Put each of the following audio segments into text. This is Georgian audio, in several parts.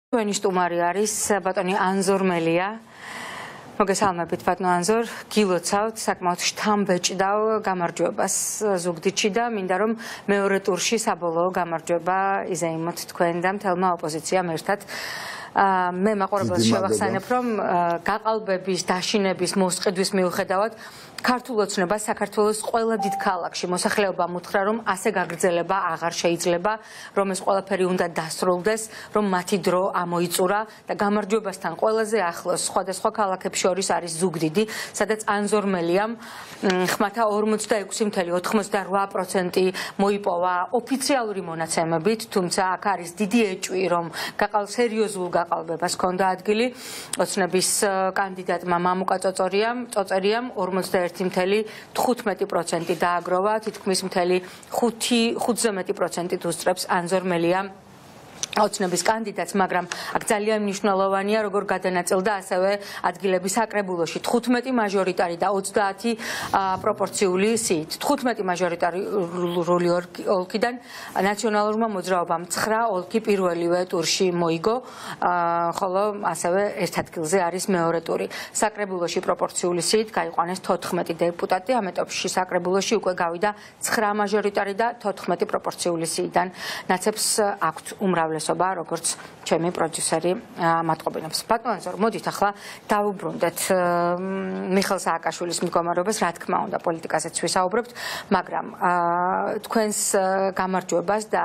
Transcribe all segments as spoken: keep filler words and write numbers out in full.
ჩვენი სტუმარი არის ბატონი ანზორ მელია. მოგესალმებით ბატონო ანზორ, გილოცავთ საკმაოდ შთამბეჭდავ გამარჯვებას ზუგდიდში და მინდა რომ მეორე ტურში საბოლოო გამარჯვება იზეიმოთ თქვენ და მთელმა ოპოზიციამ ერთად. მე მაყურებელს შევახსენებ რომ გაყალბების, დაშინების, მოსყიდვის მიუხედავად ქართულ ოცნებას საქართველოს ყველა დიდ ქალაქში მოსახლეობამ უთხრა რომ ასე გაგრძელება აღარ შეიძლება, რომ ეს ყველაფერი უნდა დასრულდეს, რომ მათი დრო ამოიწურა და გამარჯვებასთან ყველაზე ახლოს სხვადასხვა ქალაქებს შორის არის ზუგდიდი, სადაც ანზორ მელიამ ხმათა ორმოცდაექვსი წუთი ოთხმოცდარვა პროცენტი მოიპოვა ოფიციალური მონაცემებით, თუმცა აქ არის დიდი ეჭვი რომ გაყალ სერიოზულ გაყალბებას ჰქონდა ადგილი. ოცნების კანდიდატმა მამუკა წოწორიამ, წოწერიამ ორმოცდაერთი წუთი თხუთმეტი პროცენტი დააგროვა, თითქმის მთელი ხუთზე მეტი პროცენტით უსწრებს ანზორ მელიამ ოცნების კანდიდატს, მაგრამ აქ ძალიან მნიშვნელოვანია როგორ გადანაწილდა ასევე ადგილების საკრებულოში თხუთმეტი მაჟორიტარი და ოცდაათი პროპორციული სიით. თხუთმეტი მაჟორიტარული ოლქიდან ნაციონალურმა მოძრაობამ ცხრა ოლქი პირველივე ტურში მოიგო, ხოლო ასევე ერთ ადგილზე არის მეორე ტური. საკრებულოში პროპორციული სიით გაიყვანეს თოთხმეტი დეპუტატი, ამ ეტაპში საკრებულოში უკვე გავიდა ცხრა მაჟორიტარი და თოთხმეტი პროპორციული სიიდან. ნაცებს აქვთ უმრავლესობა როგორც ჩემი პროდიუსერი მატყობინებს. ბატონო ანზორ, მოდით ახლა დავუბრუნდეთ მიხეილ სააკაშვილის მდგომარეობას, რა თქმა უნდა, პოლიტიკაზეც ვისაუბრებთ, მაგრამ თქვენს გამარჯვებას და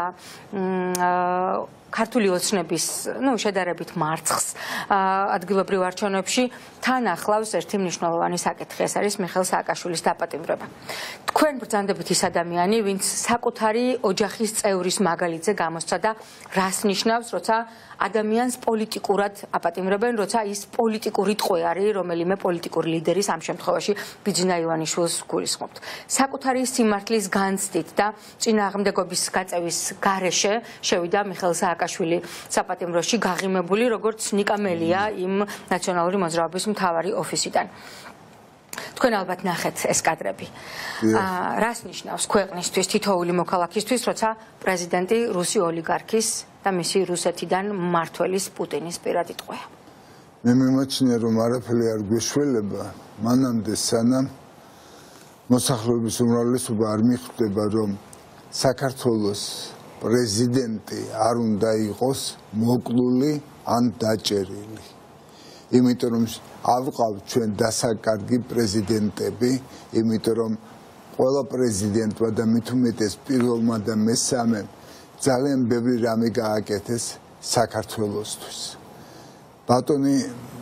ქართული ოცნების, ну, შედარებით მარცხს ადგილობრივ არჩევნებში თან ახლავს ერთი მნიშვნელოვანი საკითხი, ეს არის მიხეილ სააკაშვილის დაპატიმრება. თქვენ ბრძანდებით ის ადამიანი, ვინც საკუთარი ოჯახის წევრის მაგალითზე გამოსცა და რას ნიშნავს, როცა ადამიანს პოლიტიკურად აპატიმრებენ, როცა ის პოლიტიკური ტყვე არის, რომელიმე პოლიტიკური ლიდერის, ამ შემთხვევაში ბიძინა ივანიშვილს გულისხმობთ. საკუთარი სიმართლის განცდით და წინააღმდეგობის გაწევის გარეშე შევიდა მიხეილ სააკაშვილი საპატიმროში გაღიმებული, როგორც ნიკა მელია იმ ნაციონალური მოძრაობის მთავარი ოფისიდან. თქვენ ალბათ ნახეთ ეს კადრები. რას ნიშნავს ქვეყნისთვის, თითოეული მოქალაქისთვის, როცა პრეზიდენტი რუსი ოლიგარქის და მისი რუსეთიდან მმართველის პუტინის პირადი ტყვეა? მე მიმაჩნია რომ არაფერი არ გვეშველება, მანამდე სანამ მოსახლეობის უმრავლესობა არ მიხვდება რომ საქართველოს პრეზიდენტი არ უნდა იყოს მოკლული ან დაჭერილი. იმიტომ რომ ავყავთ ჩვენ დასაკარგი პრეზიდენტები, იმიტომ რომ ყველა პრეზიდენტმა და მით უმეტეს პირველმა და მესამემ ძალიან ბევრი რამე გააკეთეს საქართველოსთვის. ბატონი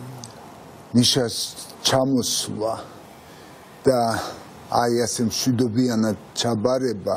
ნიშას ჩამოსვლა და აი ასე მშვიდობიანად ჩაბარება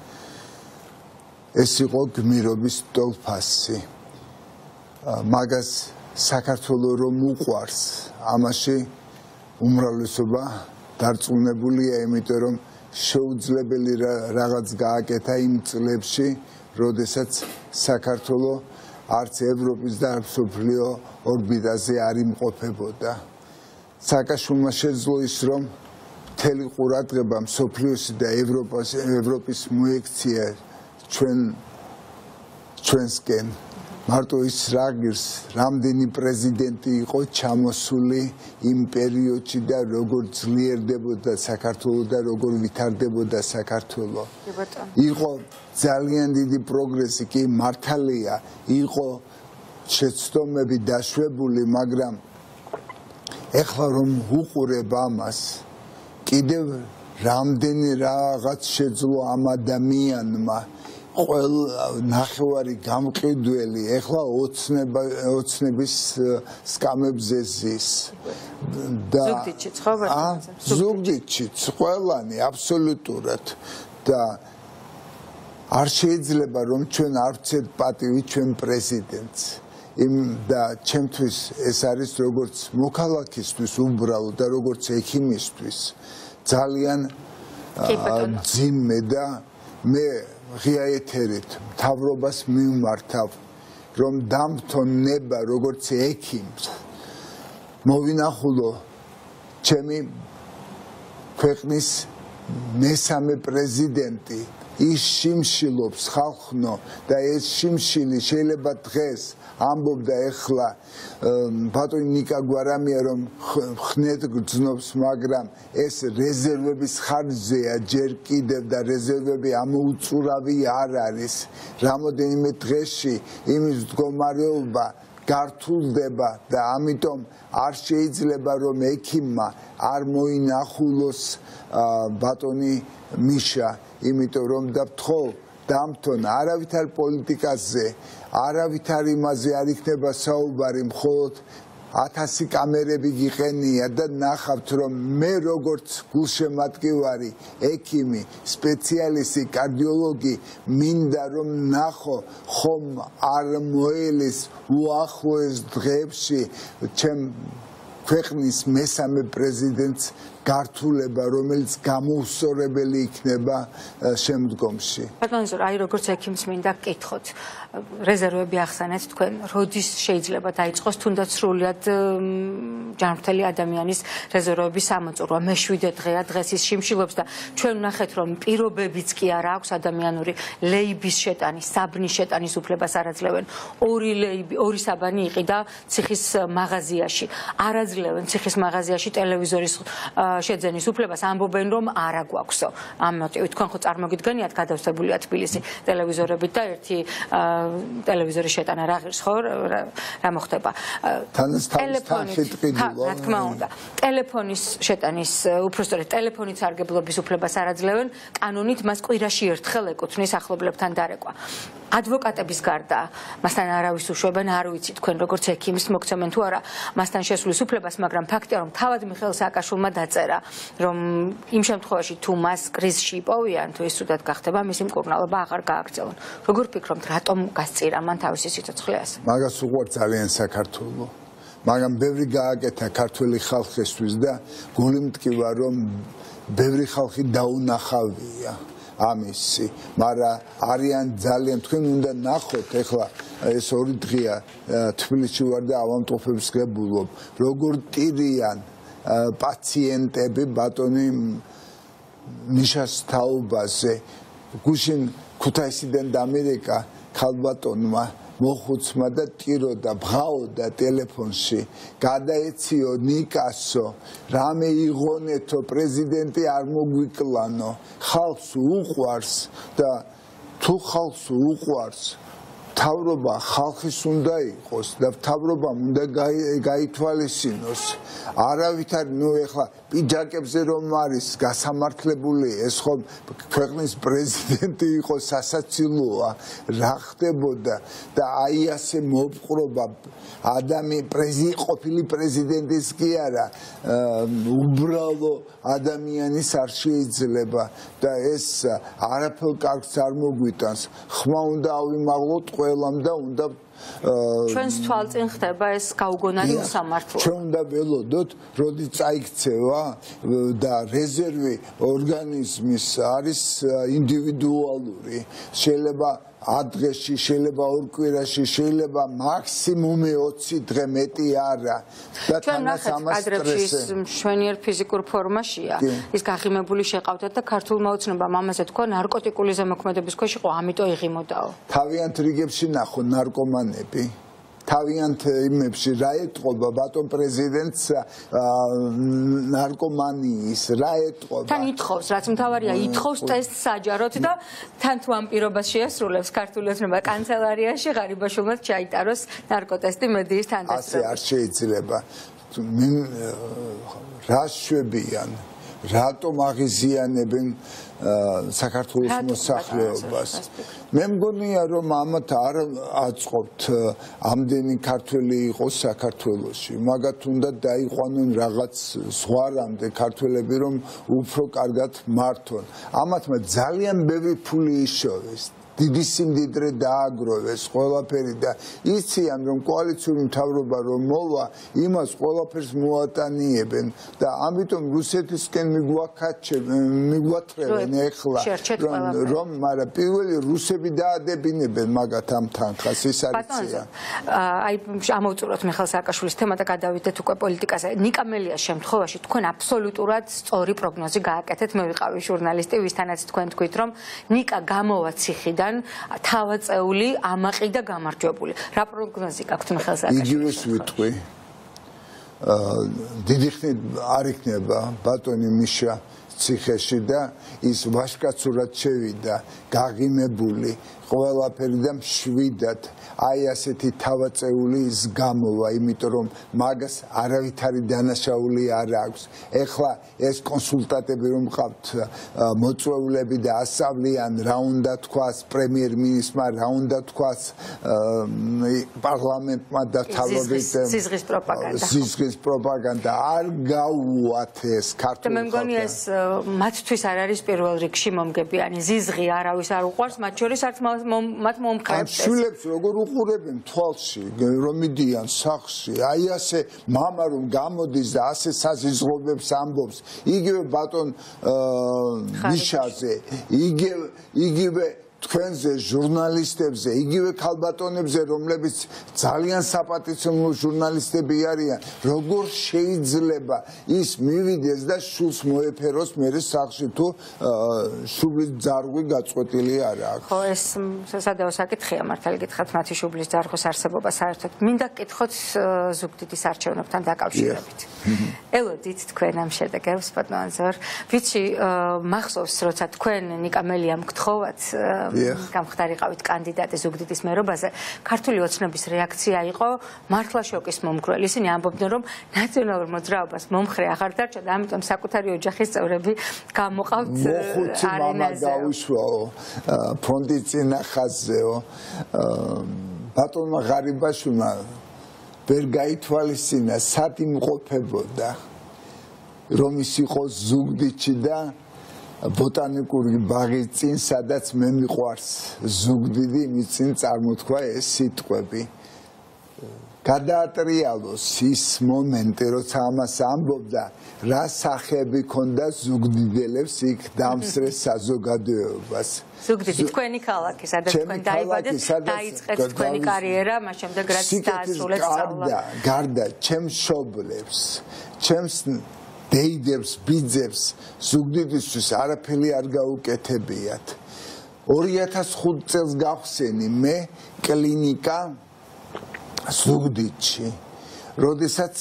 ეს იყო გმირობის ტოლფასი. მაგას საქართველოს რომ უყვარს, ამაში უმრავლესობა დარწმუნებულია, იმიტომ რომ შეუძლებელი რაღაც გააკეთა იმ წლებში, როდესაც საქართველოს არც ევროპის და არც მსოფლიო ორბიტაზე არ იმყოფებოდა. სააკაშვილმა შეძლო ის, რომ მთელი ყურადღება მსოფლიოსი და ევროპას ევროპის მოექცია ჩვენ ჩვენსკენ. მარტო ის რა გირს, რამდენი პრეზიდენტი იყო ჩამოსული იმ პერიოდში და როგორ ძლიერდებოდა საქართველო და როგორ ვითარდებოდა საქართველო. იყო ძალიან დიდი პროგრესი, კი მართალია, იყო შეცდომები დაშვებული, მაგრამ ეხლა რომ უყურებ ამას, კიდევ რამდენი რაღაც შეძლო ამ ადამიანმა, ყველა ნახევარი გამყიდველი ეხლა ოცნების სკამებზე ზის. ზუგდიდში ცხოვრობენ. ზუგდიდში ყველანი აბსოლუტურად და არ შეიძლება რომ ჩვენ არ ვცეთ პატივი ჩვენ პრეზიდენტს. იმ და ჩემთვის ეს არის როგორც მოქალაქისთვის უბრალოდ და როგორც ექიმისთვის ძალიან ძიმე და მე ღია ეთერით მთავრობას მიმართავ, რომ დამთონება როგორც ექიმს მოვინახულო ჩემი ქვეყნის მესამე პრეზიდენტი ის შიმშილობს ხალხნო და ეს შიმშილი შეიძლება დღეს ამბობდა ეხლა ბატონი ნიკა გვარამია რომ ხნეთ გრძნობს მაგრამ ეს რეზერვების ხარჯზეა ჯერ კიდევ და რეზერვები ამოუწურავი არ არის რამოდენიმე დღეში იმის მდგომარეობა გართულდება და ამიტომ არ შეიძლება რომ ექიმმა არ მოინახულოს ბატონი მიშა იმიტომ რომ დავთხოვ დამთონ არავითარ პოლიტიკაზე არავითარ იმაზე არ იქნება საუბარი მხოლოდ ათასი კამერები გიყენია და ნახავთ რომ მე როგორც გულშემატკივარი ექიმი სპეციალისტი კარდიოლოგი მინდა რომ ნახო ხომ არ მოელის უახლოეს დღეებში ჩემ ქვეყნის მესამე პრეზიდენტს გართულება რომელიც გამოუსწორებელი იქნება შემდგომში. ბატონო, აი როგორც ექიმს მინდა გკითხოთ. რეზერვები ახსენეთ თქვენ, როდის შეიძლება დაიწყოს თუნდაც სრულად ჯანმრთელი ადამიანის რეზერვების ამოწურვა. მეშვიდე დღეა დღეს ის შიმშილობს და ჩვენ ვნახეთ რომ პირობებიც კი არ აქვს ადამიანური ლეიბის შეტანის, საბნის შეტანის უფლებას არ აძლევენ. ორი ლეიბი, ორი საბანი იყიდა ციხის მაღაზიაში. არ აძლევენ ციხის მაღაზიაში ტელევიზორის შეძენის უფლებას ამბობენ რომ არა გვაქვსო. ამ მოტივით თქვენ ხო წარმოგიდგენიათ გადავსებულია თბილისი ტელევიზორებით და ერთი ტელევიზორის შეტანა რა ღირს ხო რა მოხდება. ტელეფონით რა თქმა უნდა. ტელეფონის შეტანის უпростоრეთ ტელეფონით სარგებლობის უფლებას არ აძლევენ. კანონით მას კვირაში ერთხელ ეკუთვნის ახლობლებთან დარეკვა. ადვოკატების გარდა მასთან არავის უშვებენ, არ ვიცი თქვენ როგორც ექიმის მოგცემენ თუ არა მასთან შესვლის უფლებას, მაგრამ ფაქტია რომ თავად მიხეილ სააკაშვილმა დაწერა რომ იმ შემთხვევაში თუ მას კრიზისში იპოვიან თუ ის თუდად გახდება მისი მკურნალობა აღარ გააგრძელონ. როგორ ფიქრობთ რატომ გასწირა მან თავისი სიცოცხლე ასე? მაგას უყვართ ძალიან საქართველო. მაგრამ ბევრი გააკეთა ქართველი ხალხისთვის და გული მტკივა რომ ბევრი ხალხი დაუნახავია. ამისი, მაგრამ არიან ძალიან თქვენ უნდა ნახოთ ეხლა ეს ორი დღეა თბილისში ვარ და ავადმყოფებს გებულობ როგორ ტირიან პაციენტები ბატონი მიშას თაობაზე გუშინ ქუთაისიდან დამერეკა ქალბატონმა მოხუცმა და ტიროდა ბღაოდა ტელეფონში გადაეციო ნიკასო რამე იღონეთო პრეზიდენტი არ მოგვიკლანო ხალხს უყვარს და თუ ხალხს უყვარს მთავრობა ხალხის უნდა იყოს და მთავრობამ უნდა გაითვალისწინოს არავითარ ნუ ეხლა პიჯაკებზე რომ არის გასამართლებული ეს ხომ ქვეყნის პრეზიდენტი იყო სასაცილოა რა ხდებოდა და აი ასე მოპყრობა ადამიანი პრეზიდენტი ყოფილი პრეზიდენტის კი არა უბრალო ადამიანის არ შეიძლება და ეს არაფერ კარგს არ მოგვიტანს ხმა უნდა ავიმაღლოთ ყველამ და უნდა ჩვენს თვალწინ ხდება ეს გაუგონარი უსამართლო. ჩვენ უნდა ველოდოთ, როდი წაიქცევა და რეზერვი ორგანიზმის არის ინდივიდუალური. შეიძლება ადრეში, შეიძლება ორ კვირაში, შეიძლება მაქსიმუმი ოცი დღე მეტი არა. და თანაც ამას სტრესი. მშვენიერ ფიზიკურ ფორმაშია. ის გაღიმებული შეყავდათ და ქართულმა ოცნებამ ამაზე თქვა ნარკოტიკული ზემოქმედების ქვეშ იყო, ამიტომ იღიმოდაო. თავიანთ რიგებში ნახო ნარკომანები. თავიანთ იმებში რა ეთყობა ბატონ პრეზიდენტს ნარკომანიის რა ეთყობა თან ითხოვს რაც მთავარია ითხოვს ტესტს საჯაროდ და თან თუ ამ პირობას შეასრულებს ქართული ოცნება კანცელარიაში ღარიბაშვილმა ჩაიტაროს ნარკოტესტი მედიის თანდასწრებით ასე არ შეიძლება რა შვებიან რატომ აღიზიანებენ საქართველოს მოსახლეობას მე მგონია რომ ამათ არ აწყობთ ამდენი ქართველი იყოს საქართველოში მაგათ უნდა დაიყვანონ რაღაც ზღვარამდე ქართველები რომ უფრო კარგად მართონ ამათმა ძალიან ბევრი ფული იშოვეს დიდი სიმდიდრე დააგროვეს ყველაფერი და იციან რომ კოალიციური მთავრობა რომ მოვა იმას ყველაფერს მოატანიებენ და ამიტომ რუსეთისკენ მიგვათრევენ ეხლა რომ მაგრამ პირველი რუსები დაადებინებენ მაგათ ამ თანხას ის არის ცია აი ამოვწუროთ მიხეილ სააკაშვილის თემა და გადავიდეთ უკვე პოლიტიკაზე ნიკა მელიას შემთხვევაში თქვენ აბსოლუტურად სწორი პროგნოზი გააკეთეთ მე ვიყავი ჟურნალისტი ვისთანაც თქვენ თქვით რომ ნიკა გამოვა ციხიდან თავაწეული ამაყი და გამარჯვებული რა პროგნოზი გაქვთ მიხეილ სააკაშვილს იგივეს ვიტყვი დიდი ხნით არ იქნება ბატონი მიშა ციხეში და ის ვაშკაცურად შევიდა გაღიმებული ყველაფერი და მშვიდად აი ასეთი თავაწეული ის გამოვა იმიტომ რომ მაგას არავითარი დანაშაული არ აქვს ეხლა ეს კონსულტატები რომ ყავთ მოწვეულები და ასავლიან რა უნდა თქვას პრემიერ-მინისტრმა რა უნდა თქვას პარლამენტმა და თავობით სიზღის პროპაგანდა სიზღის პროპაგანდა არ გაუვათ ეს ქართულ მე მგონი ეს მათთვის არ არის პირველ რიგში მომგებიანი ზიზღი არავის არ უყვარს მათ შორის არც მათ მომხრებს შვილებს როგორ უყურებენ თვალში რომ მიდიან სახლში აი ასე მამა რომ გამოდის და ასე საზიზღობებს ამბობს იგივე ბატონ მიშაზე იგივე იგივე თქვენზე ჟურნალისტებზე იგივე ქალბატონებზე რომლებიც ძალიან საპატიცემულო ჟურნალისტები არიან როგორ შეიძლება ის მივიდეს და შულს მოეფეროს მერე სახლში თუ შუბლის ძარღვი გაწყვეტილი არ აქვს ხო ეს სადაო საკითხია მართალი გითხრათ მათი შუბლის ძარღვის არსებობა საერთოდ მინდა გკითხოთ ზუგდიდის არჩევნებთან დაკავშირებით ელოდით თქვენ ამ შედეგებს ბატონ ანზორ ვიცი მახსოვს როცა თქვენ ნიკა მელიამ გთხოვათ გამხდარიყავით კანდიდატი ზუგდიდის მერობაზე ქართული ოცნების რეაქცია იყო მართლა შოკის მომგვრელი ისინი ამბობდნენ რომ ნაციონალურ მოძრაობას მომხრე აღარ დარჩა და ამიტომ საკუთარი ოჯახის წევრები გამოყავთ არენაზე გავისვაო ფონდი წინა ხაზზეო ბატონმა ღარიბაშვილმა ვერ გაითვალისწინა სად იმყოფებოდა რომ ის იყო ზუგდიდში და ბოტანიკური ბაღის წინ სადაც მე მიყვარს ზუგდიდი მის წინ წარმოთქვა ეს სიტყვები გადაატრიალოს ის მომენტი როცა ამას ამბობდა რა სახეები ქონდა ზუგდიდელებს იქ დამსწრეს საზოგადოებას ზუგდიდი თქვენი ქალაქი სადაც თქვენ დაიბადეთ დაიწყეთ თქვენი კარიერა მას შემდეგ რაც დაასრულეთ სწავლა გარდა ჩემს მშობლებს ჩემს დეიდებს, ბიძებს, ზუგდიდისთვის არაფერი არ გაუკეთებიათ. ორი ათას ხუთი წელს გავხსენი მე კლინიკა ზუგდიდში. როდესაც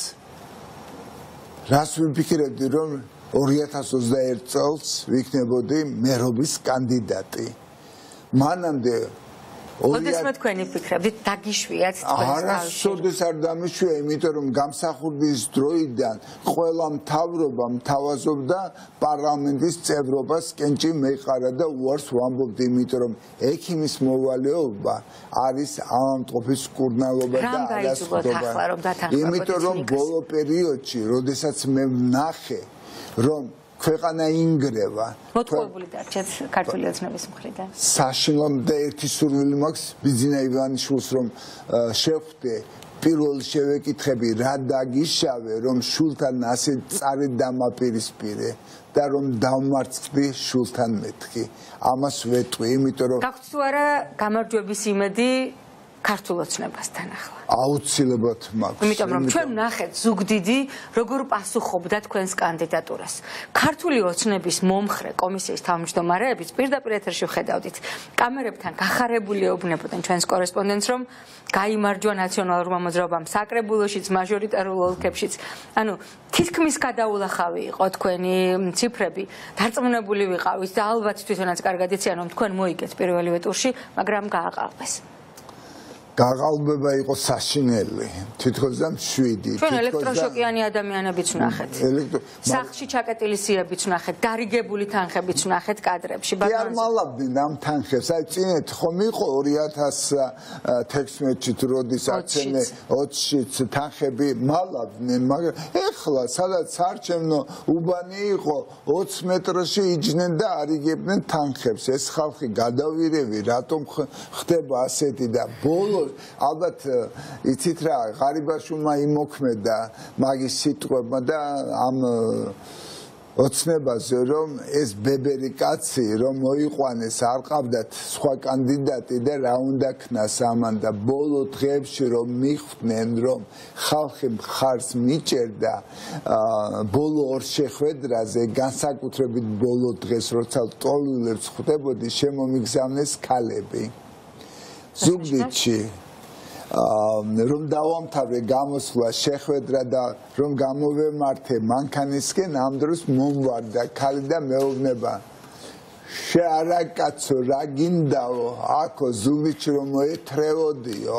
რას ვიფიქრებდი, რომ ორი ათას ოცდაერთი წელს ვიქნებოდი მერობის კანდიდატი. მანამდე ოდესმე თქვენი ფიქრებით დაგიშვიათ თქვენს თავში? არასოდეს არ დამიშვია, იმიტომ რომ გამსახურდის დროიდან ყველა მთავრობა მთავაზობდა პარლამენტის წევრობას კენჭი მეყარა და უარს ვამბობდი, იმიტომ რომ ექიმის მოვალეობა არის ავადმყოფის კურნალობა და არასხდობა. იმიტომ რომ ბოლო პერიოდში, როდესაც მე ვნახე, რომ ქვეყანა ინგრევა. მოტყუებული დარჩეთ ქართული ოცნების მხრიდან. საშინლო და ერთი სურვილი მაქვს ბიძინა ივანიშვილს რომ შევხვდე პირველ შევეკითხები რა დაგიშავე რომ შულთან ასე წარედ დამაპირისპირე და რომ დავმარცხდი შულთან მეთქი. ამას ვეტყვი, იმიტომ რომ გაქვთ თუ არა გამარჯვების იმედი ქართულ ოცნებასთან ახლა. აუცილებლად მაქვს. იმიტომ რომ ჩვენ ვნახეთ ზუგდიდი როგორ პასუხობდა თქვენს კანდიდატურას. ქართული ოცნების მომხრე კომისიის თავმჯდომარეებიც პირდაპირ ეთერში ვხედავდით. კამერებთან გახარებული ეუბნებოდნენ ჩვენს კორესპონდენტს რომ გაიმარჯვა ნაციონალურმა მოძრაობამ საკრებულოშიც, მაჟორიტარულ ოლქებშიც. ანუ თითქმის გადაულახავი იყო თქვენი ციფრები. დარწმუნებული ვიყავით და ალბათ თვითონაც კარგად იციან რომ თქვენ მოიგეთ პირველივე ტურში, მაგრამ გააყალბეს. გაღალბება იყო საშინელი, თითქოს და შვიდი. ჩვენ ელექტროშოკიანი ადამიანებიც ვნახეთ. სახლში ჩაკეტილი სიებიც ვნახეთ, დარიგებული თანხებიც ვნახეთ კადრებში. კი არ მალავდნენ ამ თანხებს. აი წინეთ ხომ იყო ორი ათას თექვსმეტში თუ როდის აცენე ოცშიც თანხები მალავდნენ, მაგრამ ეხლა სადაც საარჩევნო უბანი იყო ოც მეტრში იჯნენ და არიგებდნენ თანხებს. ეს ხალხი გადავირევი, რატომ ხდება ასეთი და ბოლო ალბათ იცით რა ღარიბაშვილმა იმოქმედა მაგის სიტყვებმა და ამ ოცნებაზე რომ ეს ბებერი კაცი რომ მოიყვანეს არ ყავდათ სხვა კანდიდატი და რა უნდა ქნას ამან და ბოლო დღეებში რომ მიხვდნენ რომ ხალხი მხარს მიჭერდა ბოლო ორ შეხვედრაზე განსაკუთრებით ბოლო დღეს როცა ტოლვილებს ხვდებოდი შემომიგზავნეს ქალები ზუგდიდში რომ დავამთავრე გამოსვლა შეხვედრა და რომ გამოვემართე მანქანისკენ ამ დროს მომვარდა ქალი და მეუბნება შე არა კაცო რა გინდაო აქო ზუგდიდში რომ მოეთრევოდიო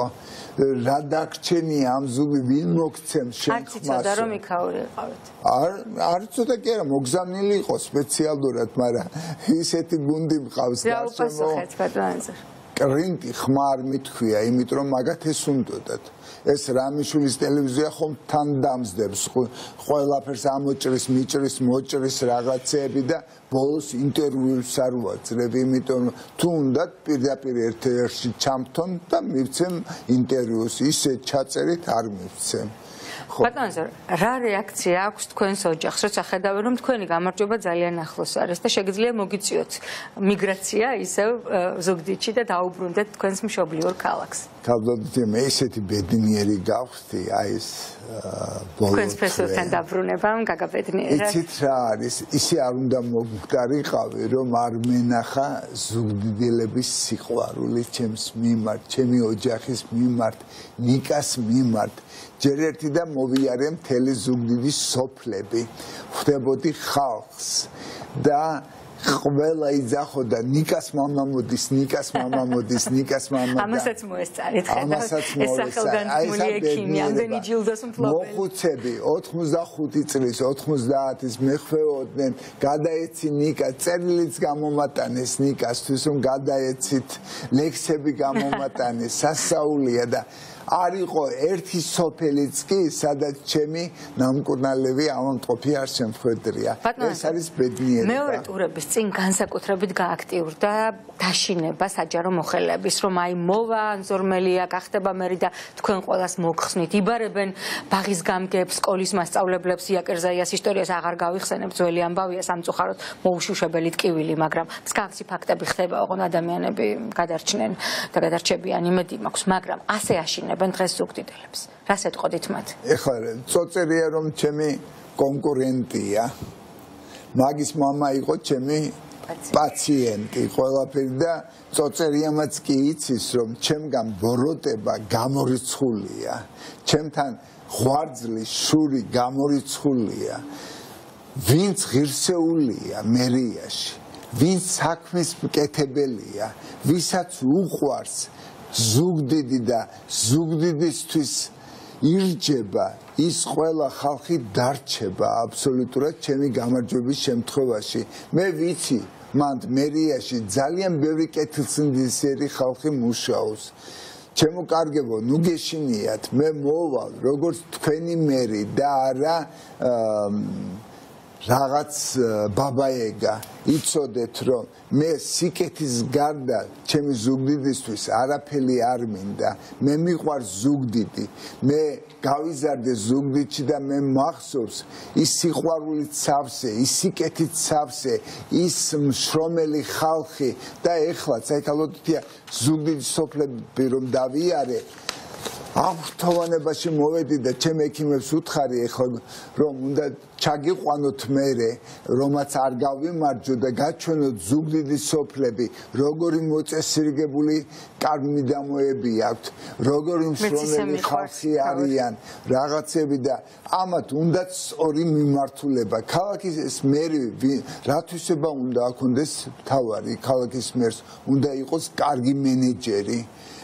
რა დაგრჩენია ამ ზუგი ვინ მოგცემ შენ ხმასო არ ცოტა რომ იქაური იყავით არ არ ცოტა კი არა მოგზავნილი იყო სპეციალურად მაგრამ ისეთი გუნდი მყავს რა უპასუხეთ ბატონზე კრინტი ხმარ მithქვია, იმიტომ რომ მაგათ ეს უნდოდათ. ეს რამიშვილის ტელევიზია ხომ თან დამსდებს, ყველაფერს ამოჭრის, მიჭრის, მოჭრის რაღაცეები და ბოლოს ინტერვიუს არ ვაძლევ, იმიტომ რომ თუ უნდათ პირდაპირ ერთ-ერთში ჩამთონ და მივცემ ინტერვიუს, ისე ჩაწერით არ მივცემ. ბატონო, რა რეაქცია აქვს თქვენს ოჯახს, როცა ხედავენ რომ თქვენი გამარჯვება ძალიან ახლოს არის და შეგიძლია მოგიწიოთ მიგრაცია ისევ ზუგდიდში და დაუბრუნდეთ თქვენს მშობლიურ ქალაქს. თავდადით მე ესეთი ბედნიერი გავხდი, აი ეს ბოლო თქვენს ფესვებთან დაბრუნებამ გაგაბედნიერა. იცით რა არის, ისე არ უნდა მომხდარიყავი, რომ არ მენახა ზუგდიდელების სიყვარული ჩემს მიმართ, ჩემი ოჯახის მიმართ, ნიკას მიმართ. ჯერ ერთი და მოვიარე მთელი ზუგდიდის სოფლები, ხვდებოდი ხალხს და ყველა იძახოდა ნიკას მამა მოდის, ნიკას მამა მოდის, ნიკას მამა და ამასაც მოესწარით ხედავთ ეს სახელგანთქმული ექიმი ამდენი ჯილდოს მფლობელი მოხუცები ოთხმოცდახუთი წლის ოთხმოცდაათის მეხვეოდნენ გადაეცი ნიკა წერილიც გამომატანეს ნიკასთვის რომ გადაეცით ლექსები გამომატანეს სასაულია და არ იყო ერთი სოფელიც კი სადაც ჩემი ნამკურნალები ამამტყოფი არ შემხვედრია ეს არის ბედნიერება მეორე ტურების წინ განსაკუთრებით გააქტიურდა დაშინება საჯარო მოხელეების რომ აი მოვა ანზორ მელია გახდება მერი და თქვენ ყველას მოგხსნით იბარებენ ბაღის გამგებს სკოლის მასწავლებლებს იაკერზაიას ისტორიას აღარ გავიხსენებ ძველი ამბავია სამწუხაროდ მოუშუშებელი ტკივილი მაგრამ მსგავსი ფაქტები ხდება ოღონ ადამიანები გადარჩნენ და გადარჩებიან იმედი მაქვს მაგრამ ასე აშინება დღეს ზუგდიდელებს. რას ეტყოდით მათ? ეხლა წოწერია რომ ჩემი კონკურენტია. მაგის მამა იყო ჩემი პაციენტი, ყველაფერი და წოწერიამაც კი იცის რომ ჩემგან ბოროტება გამორიცხულია. ჩემთან ღვარძლის შური გამორიცხულია. ვინც ღირსეულია მერიაში, ვინც საქმის მკეთებელია, ვისაც უყვარს ზუგდიდი და ზუგდიდისთვის ირჯება ის ყველა ხალხი დარჩება აბსოლუტურად ჩემი გამარჯვების შემთხვევაში მე ვიცი მანდ მერიაში ძალიან ბევრი კეთილსინდისერი ხალხი მუშაობს ჩემო კარგებო ნუ გეშინიათ მე მოვალ როგორც თქვენი მერი და არა რაღაც ბაბაეგა იცოდეთ რომ მე სიკეთის გარდა ჩემი ზუგდიდისთვის არაფერი არ მინდა მე მიყვარს ზუგდიდი მე გავიზარდე ზუგდიდში და მე მახსოვს ის სიყვარულით სავსე ის სიკეთით სავსე ის მშრომელი ხალხი და ეხლაც აი ქალოდთია ზუგდიდის სოფლები რომ დავიარე აღრთოვანებაში მოვედი და ჩემ ექიმებს უთხარი ეხლა რომ უნდა ჩაგიყვანოთ მერე რომაც არ გავიმარჯო და გაჩვენოთ ზუგდიდის სოფლები როგორი მოწესრიგებული კარმიდამოები აქვთ როგორი მშრომელი ხალხი არიან რაღაცები და ამათ უნდათ ორი მიმართულება ქალაქის ეს მერი რათვისება უნდა აქონდეს მთავარი ქალაქის მერს უნდა იყოს კარგი მენეჯერი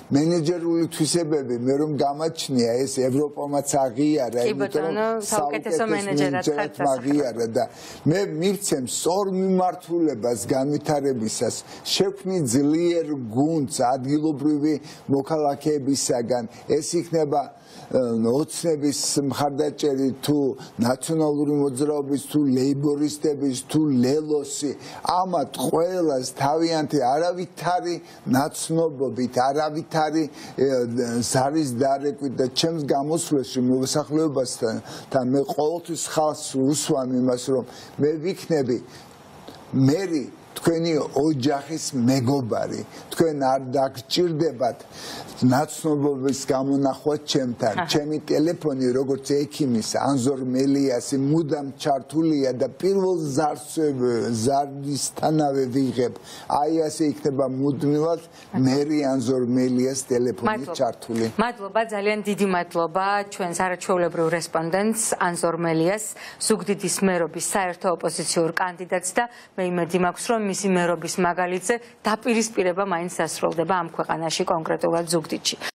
მენეჯერული თვისებები მე რომ გამაჩნია ეს ევროპამაც აღიარა, იმიტომ რომ საუკეთესო მენეჯერად ხართ აღიარა და მე მივცემ სწორ მიმართულებას განვითარებისას, შექმნი ძლიერ გუნდს ადგილობრივი მოქალაქეებისაგან, ეს იქნება ოცნების მხარდაჭერი თუ ნაციონალური მოძრაობის თუ ლეიბორისტების თუ ლელოსი ამათ ყველას თავიანთი არავითარი ნაცნობობით, არავითარი ზარის დარეკვით და ჩემს გამოსვლაში მოსახლეობასთან და მე ყოველთვის ხალხს უსვამ იმას რომ მე ვიქნები მერი თქვენი ოჯახის მეგობარი, თქვენ არ დაგჭირდებათ ნაცნობობის გამონახვა ჩემთან. ჩემი ტელეფონი როგორც ექიმის ანზორ მელიასი მუდამ ჩართულია და პირველ ზარისთანავე ვიღებ. აი ასე იქნება მუდმივად მერი ანზორ მელიას ტელეფონი ჩართული. მადლობა, ძალიან დიდი მადლობა ჩვენს არაჩვეულებრივ რესპონდენტს ანზორ მელიას, ზუგდიდის მერობის საერთო ოპოზიციურ კანდიდატს და მე იმედი მაქვს რომ მისი მერობის მაგალითზე დაპირისპირება მაინც დასრულდება ამ ქვეყანაში, კონკრეტულად ზუგდიდში.